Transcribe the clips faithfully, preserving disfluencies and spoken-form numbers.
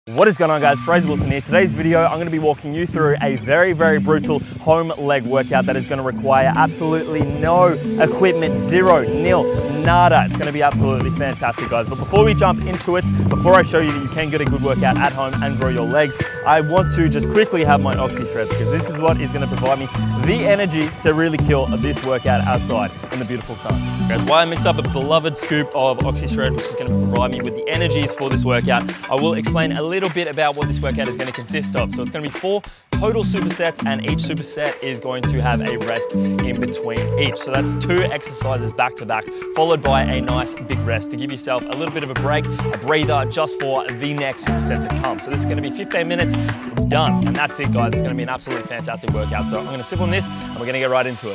What is going on, guys? Fraser Wilson here. Today's video, I'm going to be walking you through a very, very brutal home leg workout that is going to require absolutely no equipment, zero, nil, nada. It's going to be absolutely fantastic, guys. But before we jump into it, before I show you that you can get a good workout at home and grow your legs, I want to just quickly have my Oxy Shred, because this is what is going to provide me the energy to really kill this workout outside in the beautiful sun. Guys, while I mix up a beloved scoop of Oxy Shred, which is going to provide me with the energies for this workout, I will explain a little bit about what this workout is going to consist of. So it's going to be four total supersets, and each superset is going to have a rest in between each. So that's two exercises back to back, followed by a nice big rest to give yourself a little bit of a break, a breather just for the next superset to come. So this is going to be fifteen minutes, done. And that's it, guys. It's going to be an absolutely fantastic workout. So I'm going to sip on this and we're going to get right into it.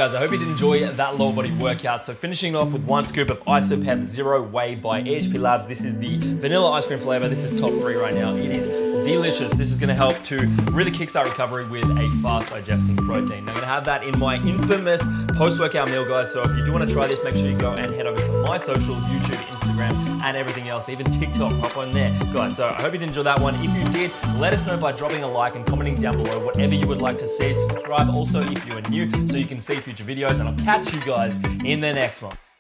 guys, I hope you did enjoy that lower body workout. So finishing off with one scoop of Isopep Zero Whey by E H P Labs. This is the vanilla ice cream flavor. This is top three right now. It is delicious. This is gonna help to really kickstart recovery with a fast digesting protein. I'm gonna have that in my infamous post-workout meal, guys. So if you do wanna try this, make sure you go and head over to my socials, YouTube, Instagram, and everything else, even TikTok, hop on there. Guys, so I hope you did enjoy that one. If you did, let us know by dropping a like and commenting down below whatever you would like to see. Subscribe also if you are new so you can see future videos, and I'll catch you guys in the next one.